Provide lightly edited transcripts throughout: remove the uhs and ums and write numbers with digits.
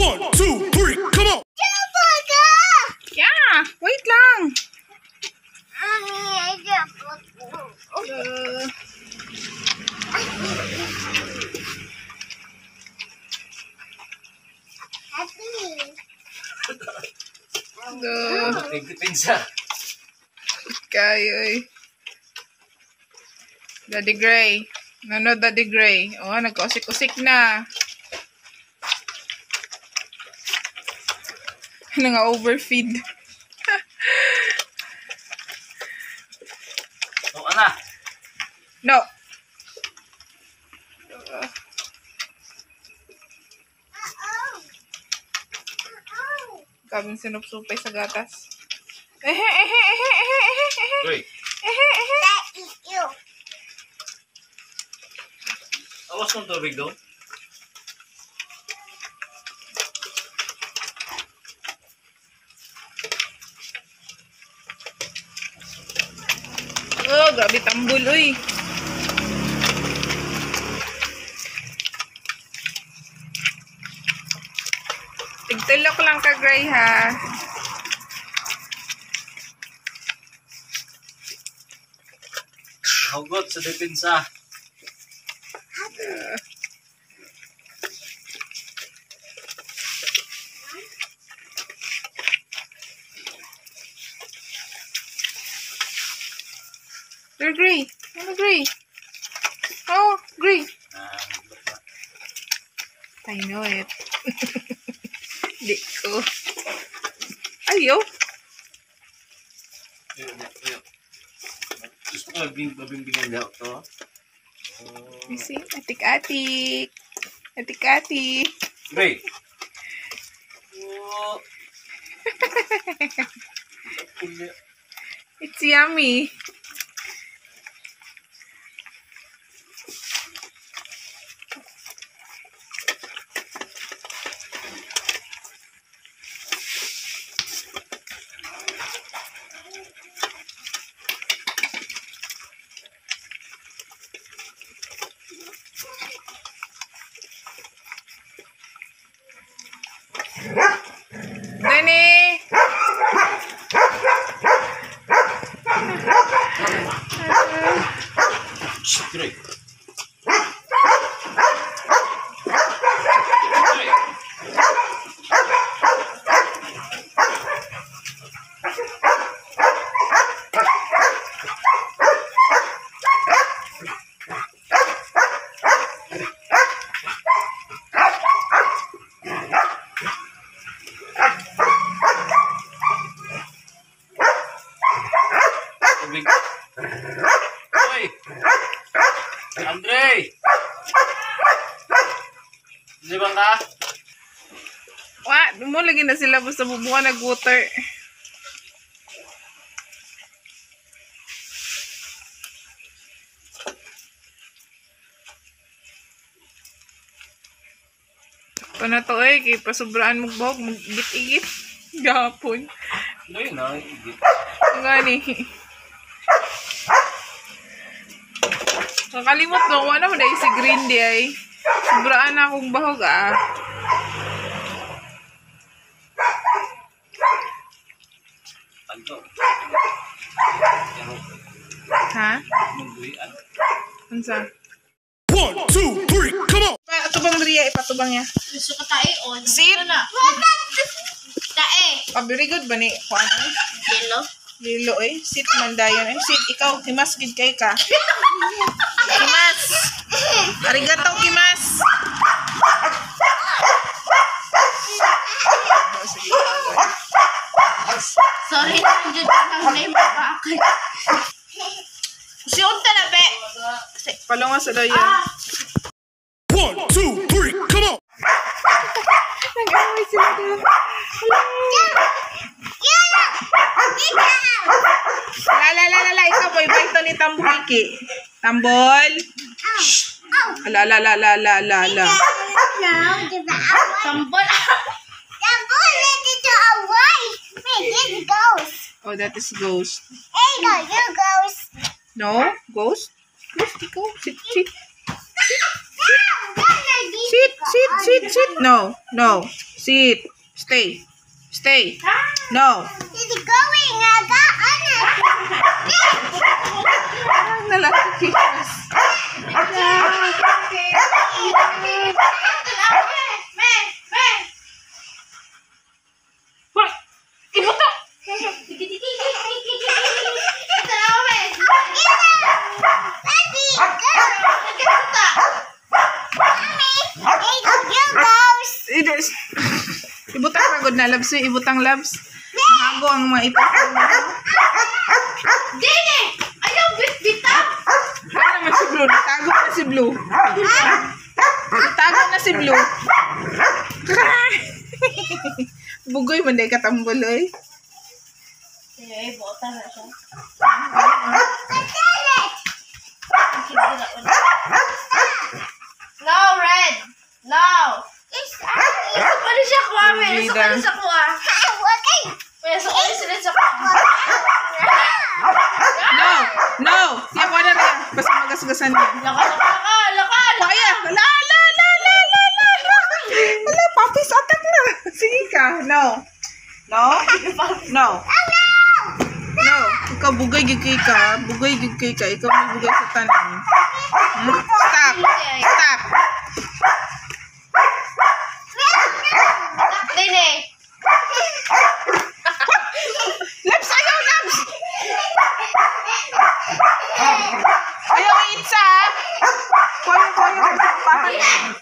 1, 2, 3, come on! Yeah, wait lang. Pinsa. Kayoy. Daddy Gray. No, Daddy Gray. Oh, nagkausik-usik na. Nang-overfeed. Oh, ana. No. Kaming sinupsupay sa gatas. Uy. Awas kong tubig doon. Oh, grabe tambol, uy. Tigtulok lang ka, Gray, ha. Hugot sa depensa. They're Gray. Ano, Gray? Oh, Gray. I know it. Di ko. Ayaw. Gusto ko mabimbingan daw to. You see? Atik-atik. Atik-atik. Gray. Oh. It's yummy. Danny! Gray. Oy! Andre! Di ba ka? Mo lagi na sila basta bubuka nag-water. Ito na to kay pasubraan mo bahog, mag-igit-igit. Gapon. Ngayon na, igit. Nga ni. Kakalimot no, wala mo dahil si Green di ay. Sobraan na akong bahog ah. Tanto. Ha? Magbuhian. Unsa? 1, 2, 3, come on! Patubang Maria, ipatubang niya. Gusto ko tae on. Sit! Tae. Oh, very good ba ni? Kung ano? Yellow. Lilo eh. Sit man dayon eh. Sit, ikaw, himas gid kay ka. Himas! Arigato, himas! Sorry na dyan ang name bakit. Siyon ta na, be! Palunga sa dayon. 1, 2, 3, come on! Nag-away sila doon. La, ikaw boy, ito ni Tambol ki. Tambol. La. Tambol. Oh, that is ghost. Hey, no, you ghost. No? Ghost? Ghost, ikaw. Sit. Sit. sit, sit. No, no. Sit. Stay. Stay. No. It's going. Nalakikikas. Ibuto! Ibutang ragod na labs. Ibutang labs. Mahago ang mga ito. Dini! Ayaw bit-bitap! Ano naman si Blue? Natago na si Blue. Natago na si Blue. Bugoy man day katambol eh. Sige, bota na siya. No, red! No! Ano siya kuha? May sukali sa kuha. May sukali sila sa kuha. No! No! Siya ko na rin. Basta magasgasan niya. Lakal! Kaya! La! Wala, papis attack na. Sige ka. No. No? No. No. Ikaw bugay gigay ka. Bugay gigay ka. Ikaw may bugay sa tanan. Stop. Stop. Dini! Labs! Ayaw, Labs! Ayaw, itsa! Koyo.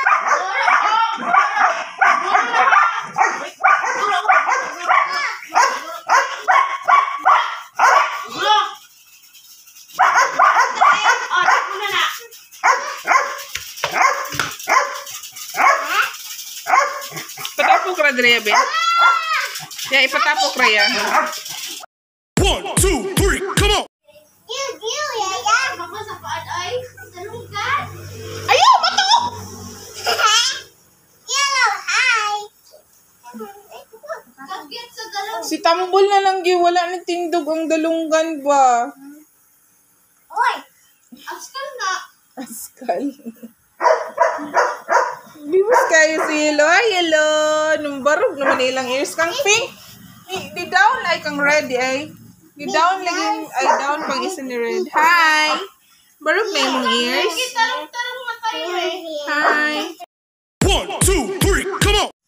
Patapok ra dire be. Ya ipatapok ra ya. 1, 2, 3, come on! Mama sa paan ay dalunggan. Ayaw, bato! Kagit sa dalunggan. Si Tambol na lang wala na tindog ang dalunggan ba? Oy! Askal na. Askal. Bibos kayo si Yelo. Ay, Yelo. Nung barog naman ilang ears kang pink. Di down like kang red eh. Di down lagi. Ay, down pang isa ni red. Hi. Barog na yung ears. Tarong matay eh. Hi. 1, 2, 3, come on!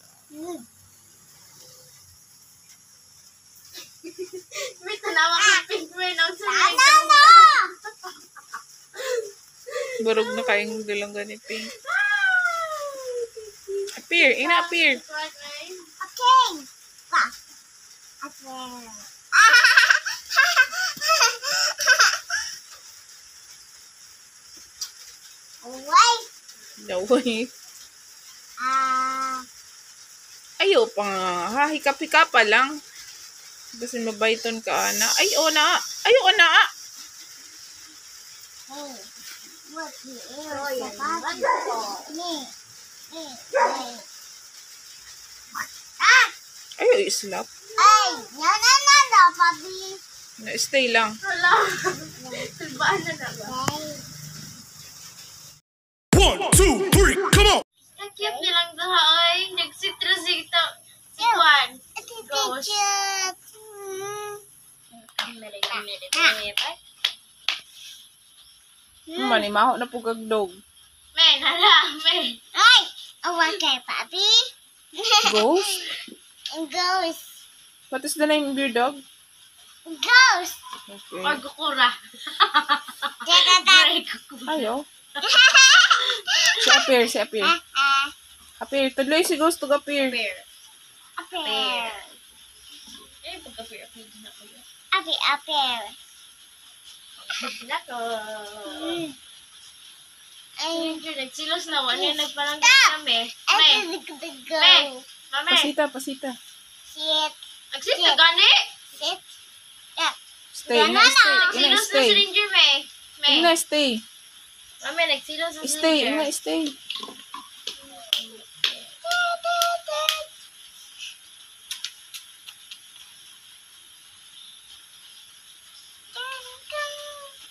May tanawa ka pink man ang sarili. Barog na kayong dalunggan ni Pink. Appear. Ina-appear. No way. Ayaw pa nga. Ha, hikap-hikap pa lang. Kasi mabayton ka, ana. Ay, o na. Ayaw, ana. Ayaw, islap. Na, stay lang. Wala. Silbaan na na ba? 1, 2, 3, come on! Ang cute nilang daha ay. Nagsitra-sita. Si Juan. Gosh. Manimaho na po kagdog. Men, hala, men. Papi. Ghost? Ghost. What is the name of your dog? Ghost. Okay. Pagkukura. Ayaw. Si appear. Appear. Tuloy si Ghost to appear. Bear. Appear. Eh, pagka-bear. Na ko yun. Appear. Na ko. Ay, Nagsilos na. Wala yung nagparanggan kami. Me. go. Mame. Pasita. Sit. Nagsilos na gani. Sit. Stay. Ina, stay. Ina, Nagsilos na stay. si Ranger, me. Me. Ina, stay. Mame, nagsilos na si Stay. Ranger. Ina, stay.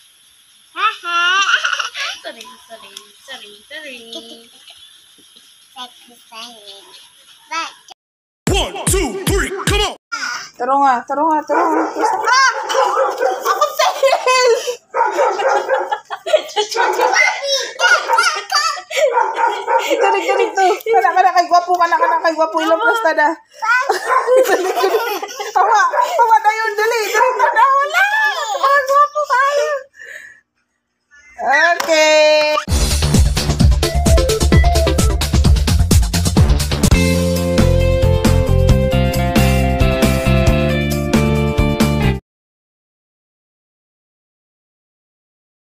Sorry. But 1, 2, 3, come on! Taro nga. Terus, ako sa'yo! Galing to. Kana kay gwapo, ilang plastada.